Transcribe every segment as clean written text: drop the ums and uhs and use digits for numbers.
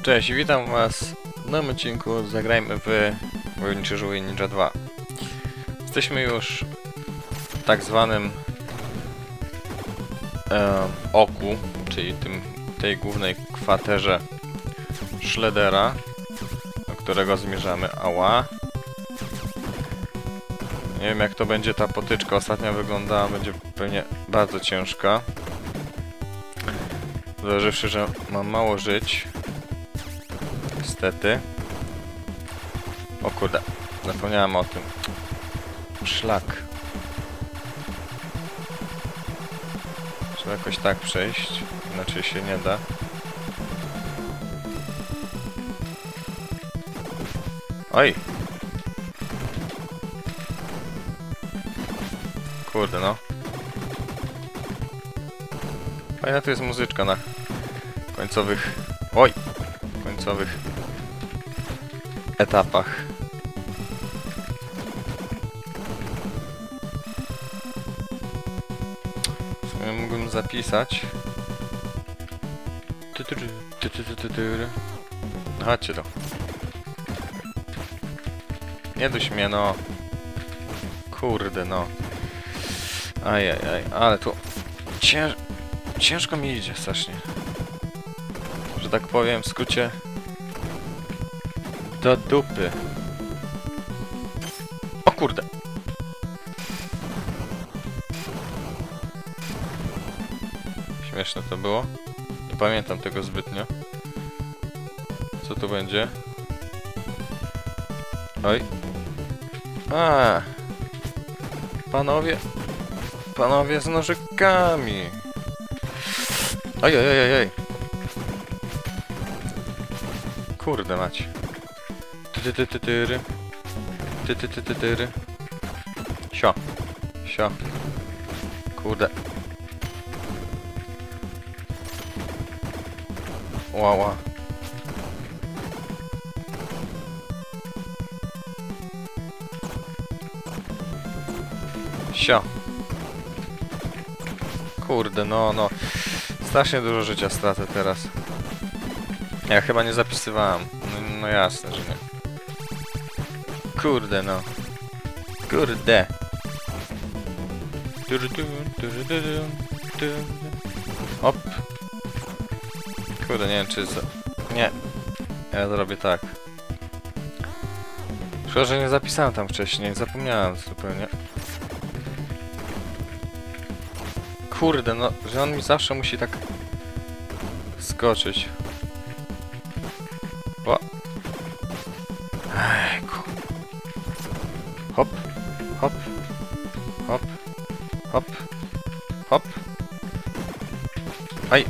Cześć, witam was w nowym odcinku. Zagrajmy w Wojowniczy Żółwie Ninja 2. Jesteśmy już w tak zwanym oku, czyli tej głównej kwaterze Shreddera, do którego zmierzamy. Ała. Nie wiem, jak to będzie ta potyczka. Ostatnia wyglądała, będzie pewnie bardzo ciężka. Zważywszy, że mam mało żyć. Niestety. O kurde, zapomniałem o tym. Szlak. Trzeba jakoś tak przejść, inaczej się nie da. Oj! Kurde no. Fajna to jest muzyczka na końcowych... Oj! Końcowych etapach. W sumie mógłbym zapisać. No chodźcie to. Nie duś mnie, no. Kurde, no. Ajajaj, ale tu... Ciężko mi idzie strasznie. Że tak powiem, w skrócie... Do dupy. O kurde. Śmieszne to było. Nie pamiętam tego zbytnio. Co tu będzie? Oj. A. Panowie. Panowie z nożykami. Oj, oj, oj, oj. Kurde mać. Sio. Sio. Kurde. Łała. Sio. Kurde, no. Strasznie dużo życia stracę teraz. Ja chyba nie zapisywałem. No jasne, że nie. Kurde, no. Kurde. Op. Kurde, nie wiem czy... Nie. Ja zrobię tak. Szkoda, że nie zapisałem tam wcześniej. Zapomniałem zupełnie. Kurde, no, że on mi zawsze musi tak... skoczyć. O. Ejku. Hop, hop, hop, hop, hop. Aj.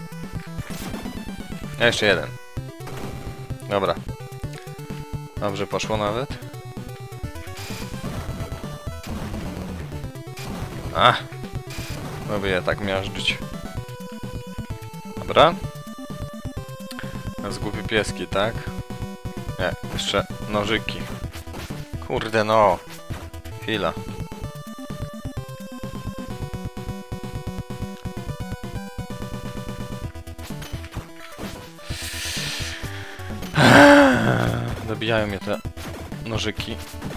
Jeszcze jeden. Dobra. Dobrze poszło nawet. Lubię je tak miażdżyć. Dobra. Zgubi pieski, tak? Nie, jeszcze nożyki. Kurde no. Chwila. Dobijają mnie te nożyki.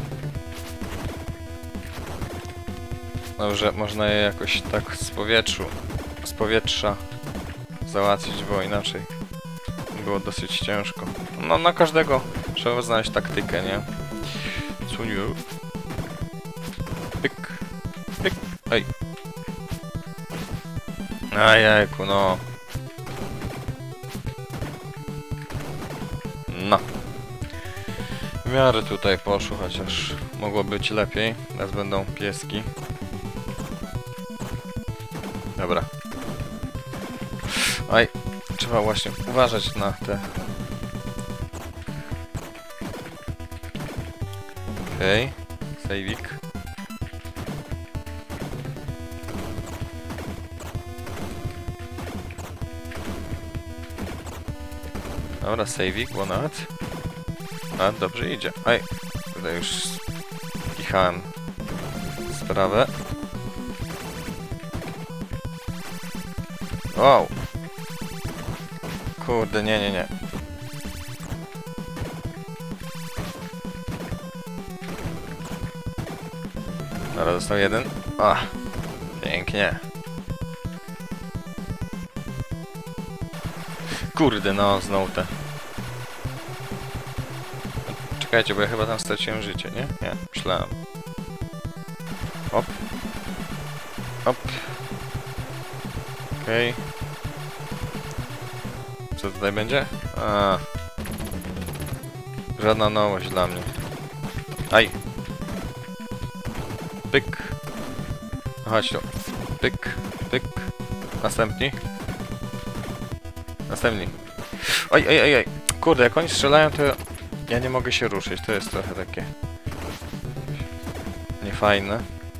Dobrze, można je jakoś tak z powietrza załatwić, bo inaczej było dosyć ciężko. No na każdego trzeba znaleźć taktykę, nie? Cuniu. Pyk. Pyk. Ej. Ajajku, no. No. W miarę tutaj poszło, chociaż mogło być lepiej. Teraz będą pieski. Dobra. Oj, trzeba właśnie uważać na te... Okej, sejwik. Dobra, sejwik, bo nawet... A, dobrze idzie. Oj, tutaj już kichałem sprawę. Wow. Kurde, nie. Dobra, został jeden. O, pięknie. Kurde, no, znowu te. Czekajcie, bo ja chyba tam straciłem życie, nie? Nie, myślałem. Hop. Hop. Okej. Co tutaj będzie? A. Żadna nowość dla mnie. Aj. Pyk. Chodź tu. Pyk, pyk. Następni. Następni. Oj, oj, oj, oj. Kurde, jak oni strzelają, to ja nie mogę się ruszyć. To jest trochę takie niefajne.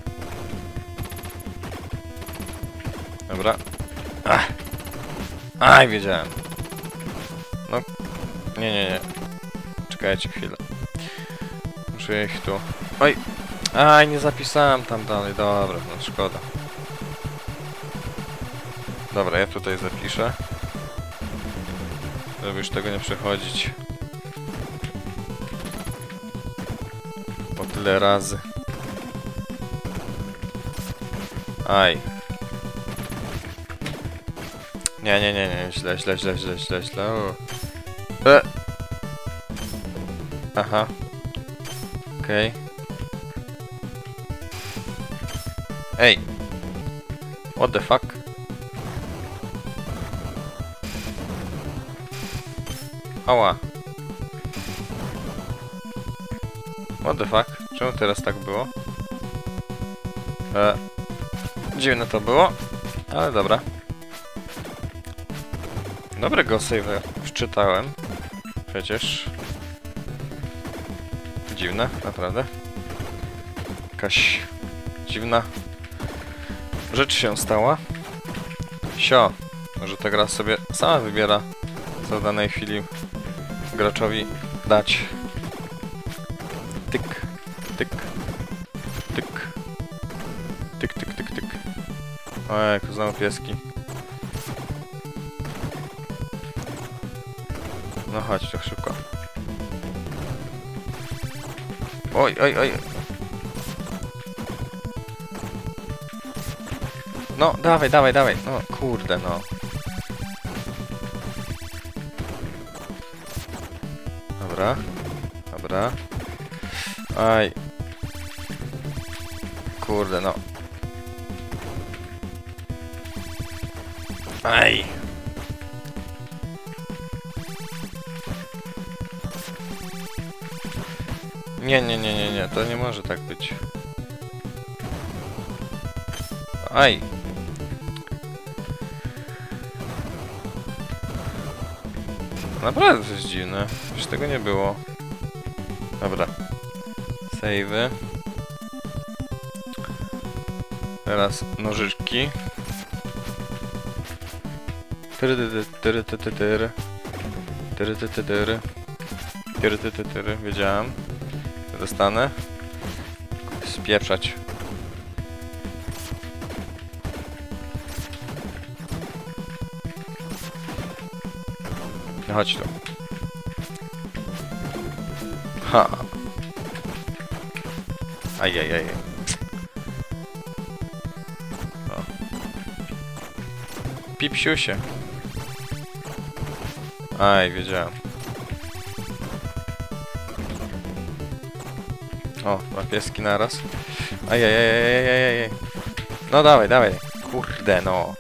Dobra. Ach. Aj, wiedziałem. No. Nie, nie, nie. Czekajcie chwilę. Muszę ich tu... Oj! Aj, nie zapisałem tam dalej. Dobra, no szkoda. Dobra, ja tutaj zapiszę. Żeby już tego nie przechodzić. Po tyle razy. Aj. Nie, nie, nie, nie. Źle, źle, źle, źle, źle, źle. Aha. Okej. Ej. What the fuck? Ała. What the fuck? Czemu teraz tak było? Dziwne to było, ale dobra. Dobrego save'a wczytałem. Przecież. Dziwne, naprawdę. Jakaś dziwna rzecz się stała. Sio, może ta gra sobie sama wybiera, co w danej chwili graczowi dać. Tyk, tyk, tyk, tyk, tyk, tyk, tyk. Ojej, znowu pieski. No chodź, tak szybko. Oj, oj, oj. No, dawaj, dawaj, dawaj. No, kurde, no. Dobra. Dobra. Aj. Kurde, no. Aj. Nie, nie, nie, nie, nie. To nie może tak być. Aj. Naprawdę to jest dziwne. Już tego nie było. Dobra. Save'y. Teraz nożyczki. Wiedziałem. Dostanę. Spieprzać. No chodź tu. Ha. Ajajaj. O. Pipsiusie. Aj, wiedziałem. O, dwa pieski naraz. Ajajajajajajaj. No dawaj, dawaj. Kurde, no.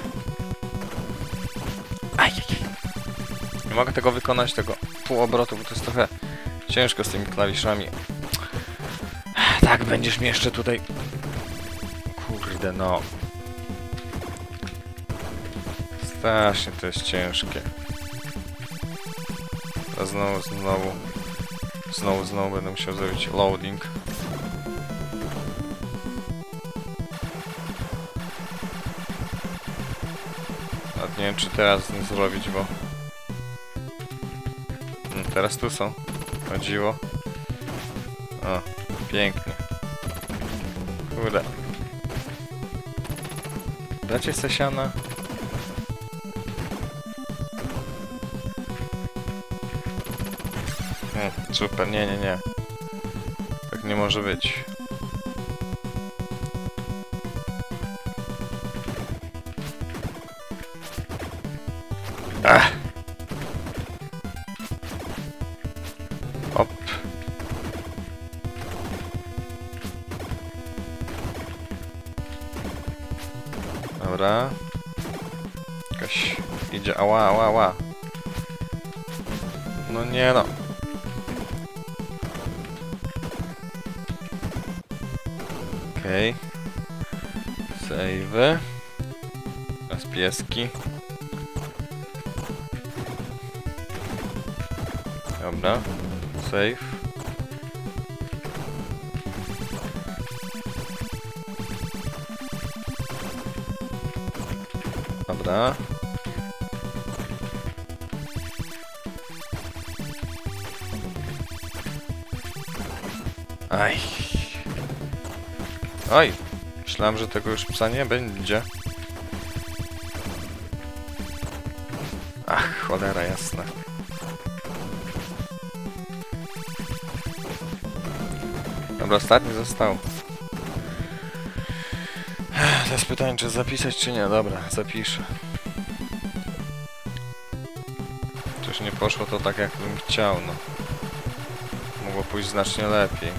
Ajajaj. Nie mogę tego wykonać, tego półobrotu, bo to jest trochę ciężko z tymi klawiszami. Tak, będziesz mi jeszcze tutaj... Kurde, no. Strasznie to jest ciężkie. A znowu będę musiał zrobić loading. A nie wiem, czy teraz nie zrobić, bo... teraz tu są. Chodziło. O, pięknie. Kurde. Dacie sesiana? Super, nie, nie, nie. Tak nie może być. Hop. Dobra. Jakaś idzie. Ała, ała, ała. No nie no. Okej. Save. Teraz pieski. Dobra. Save. Dobra. Aj. Oj. Myślałem, że tego już psa nie będzie. Ach, cholera jasna. Dobra, ostatni został. Teraz pytanie, czy zapisać, czy nie. Dobra, zapiszę. Coś nie poszło to tak, jak bym chciał, no. Mogło pójść znacznie lepiej.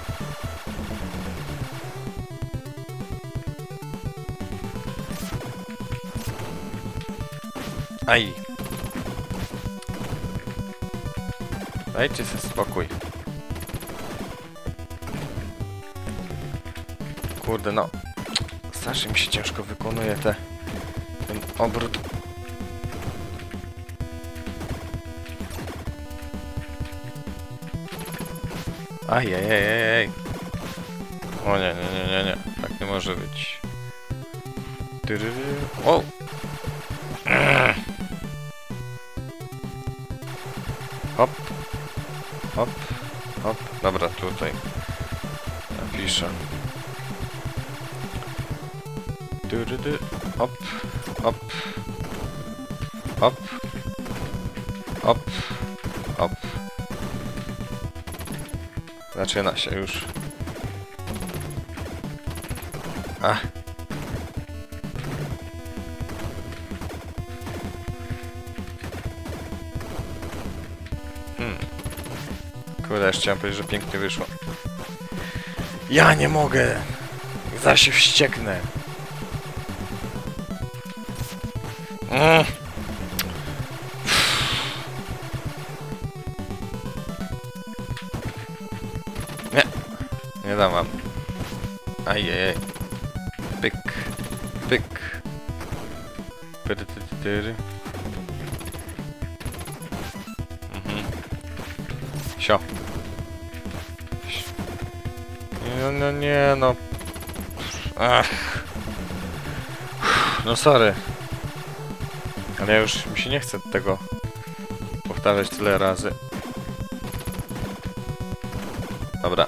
Aj! Dajcie sobie spokój. Kurde, no. Strasznie mi się ciężko wykonuje ten obrót. Ajajajajaj. O nie, nie, nie, nie, nie. Tak nie może być. O! Hop. Hop. Hop. Dobra, tutaj. Napiszę. Hop. Hop. Hop. Hop. Hop. Zaczyna się już. Ach. Kurde, jeszcze chciałem powiedzieć, że pięknie wyszło. Ja nie mogę! Zaraz się wścieknę. Nie. Nie dam wam. Ajajaj. Pyk. Pyk. Pyrytytyry. Sio. No, no nie, no. Ach. No sorry. Ale ja już mi się nie chce tego powtarzać tyle razy. Dobra.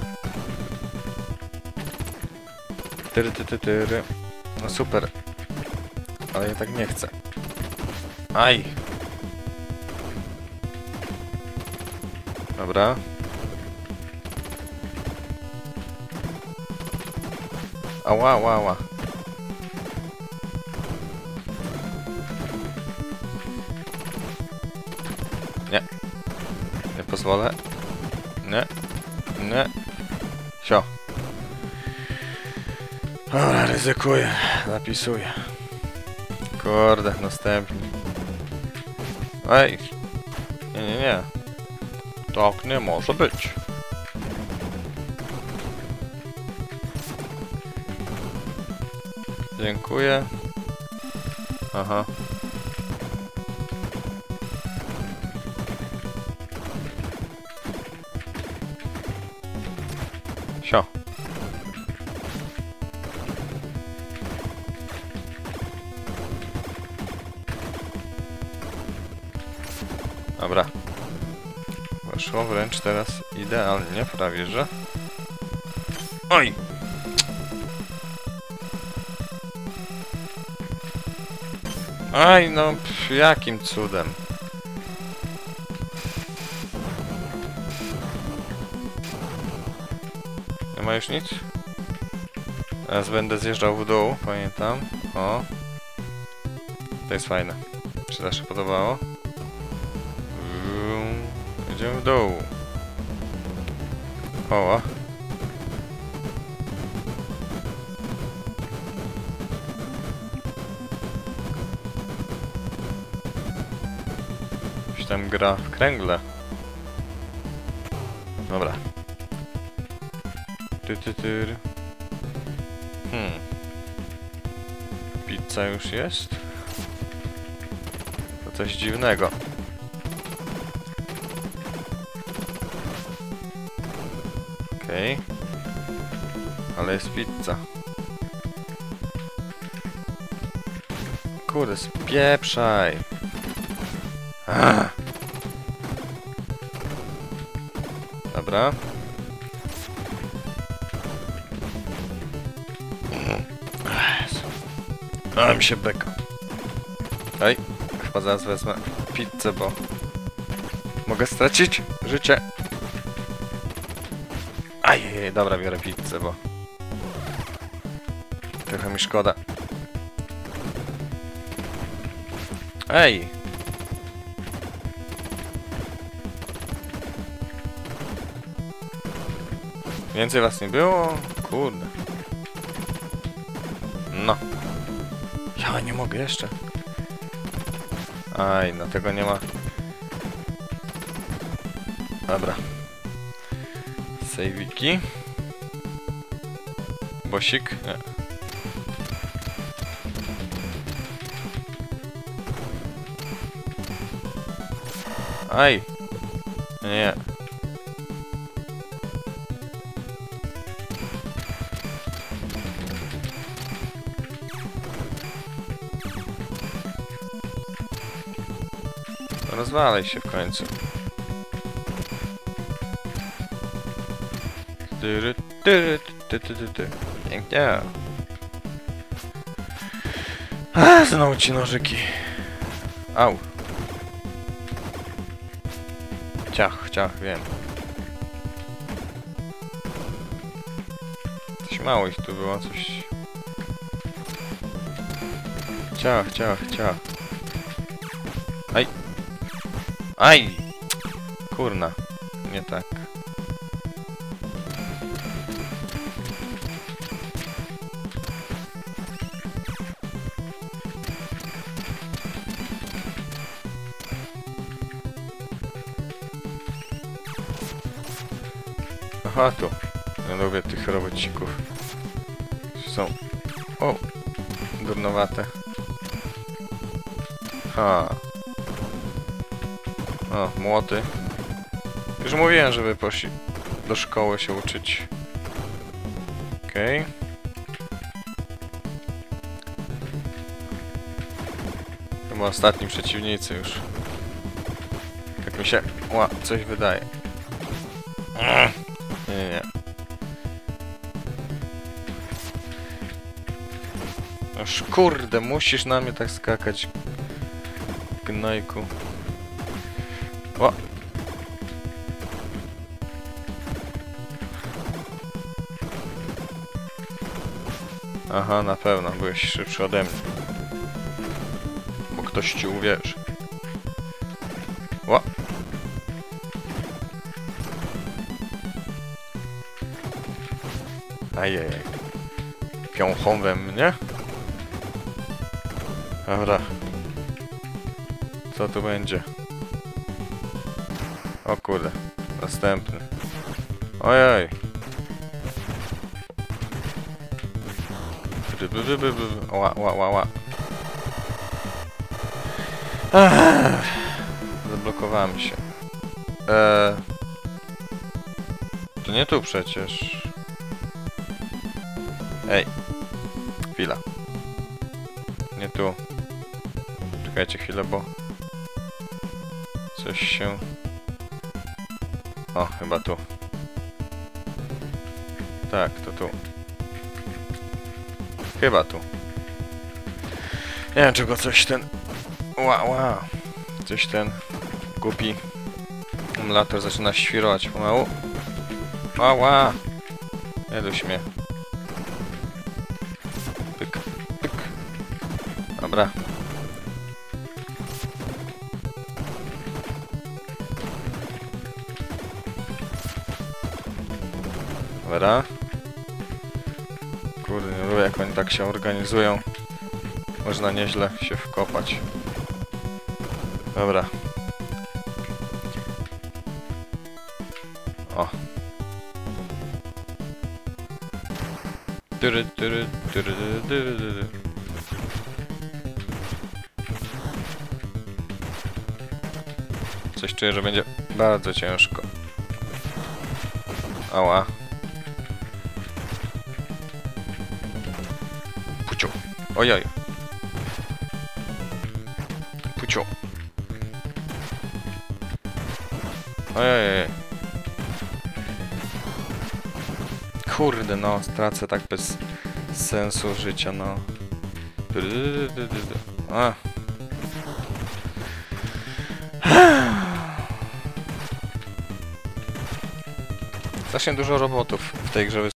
Tyry. No super. Ale ja tak nie chcę. Aj. Dobra. Ała, ała, ała. Nie. Nie pozwolę. Nie. Nie. Sio. Dobra, ryzykuję. Zapisuję. Kurde, następny. Ej. Nie, nie, nie. Tak nie może być. Dziękuję. Aha. Sio. Dobra. Weszło wręcz teraz idealnie, prawie że. Oj! Aj, no, jakim cudem. Nie ma już nic? Teraz będę zjeżdżał w dół, pamiętam. O. To jest fajne. Czy to się podobało? Idziemy w dół. O. Ktoś tam gra w kręgle. Dobra. Pizza już jest? To coś dziwnego. Okej. Ale jest pizza. Kurde, spieprzaj. Dobra. A mi się beka. Oj, chyba zaraz wezmę pizzę, bo mogę stracić życie. Ajej, dobra, biorę pizzę, bo trochę mi szkoda. Ej! Więcej was nie było? Kurde. No. Ja nie mogę jeszcze. Aj, no tego nie ma. Dobra. Sejwiki. Bosik. Nie. Aj. Nie. Rozwalaj się w końcu. Pięknie. Znowu ci nożyki. Au. Ciach, ciach, wiem. Coś mało ich tu było, coś... Ciach, ciach, ciach. Aj. Aj! Kurna. Nie tak. Aha, tu. Nie lubię tych robocików. Są... O! Durnowate. Ha. O, młoty. Już mówiłem, żeby poszli do szkoły się uczyć. Okej. Chyba ostatni przeciwnicy już. Tak mi się... Ła, coś wydaje. Nie, nie, nie. Aż kurde, musisz na mnie tak skakać. Gnojku. O! Aha, na pewno, byłeś szybszy ode mnie. Bo ktoś ci uwierzy. O! Ajej. Piąchą we mnie. Dobra. Co tu będzie? O kurde. Następny. Ojej. Ła, ła, ła, ła. Zablokowałem się. To nie tu przecież. Ej. Chwila. Nie tu. Czekajcie chwilę, bo... Coś się... O, chyba tu. Tak, to tu. Chyba tu. Nie wiem, czego coś ten... Ła. Coś ten... Głupi... Emulator zaczyna świrować pomału. Ła. Nie duś mnie. Pyk, pyk. Dobra. Dobra. Kurde, nie lubię jak oni tak się organizują. Można nieźle się wkopać. Dobra. O. Tyry, tyry, tyry, tyry, tyry. Coś czuję, że będzie bardzo ciężko. Ała. Puciu. Ojoj. Puciu. Ojej. Kurde, no, stracę tak bez sensu życia, no. A. Strasznie dużo robotów w tej grze